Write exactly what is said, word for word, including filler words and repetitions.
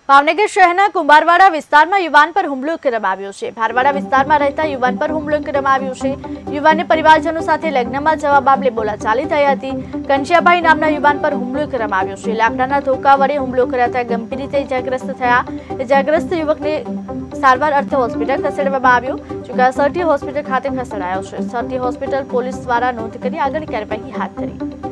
ભાવનગર શહેરના કુંભારવાડા વિસ્તારમાં યુવાન પર હુમલો કરવામાં આવ્યો છે। ભારવાડા વિસ્તારમાં રહેતા યુવાન પર હુમલો કરવામાં આવ્યો છે। યુવાનને પરિવારજનો સાથે લગ્નમાં જવા મામલે બોલાચાલી થઈ હતી। કંચિયાભાઈ નામના યુવાન પર હુમલો કરવામાં આવ્યો છે। લાકડાના ધોકા વડે હુમલો કરાતા ગંભીર રીતે ઇજાગ્રસ્ત થયા। ઇજાગ્રસ્ત યુવકને સારવાર અર્થે હોસ્પિટલ ખસેડવામાં આવ્યો, જોકે સરટી હોસ્પિટલ ખાતે ખસેડાયો છે। સરટી હોસ્પિટલ પોલીસ દ્વારા નોંધ કરી આગળની કાર્યવાહી હાથ ધરી।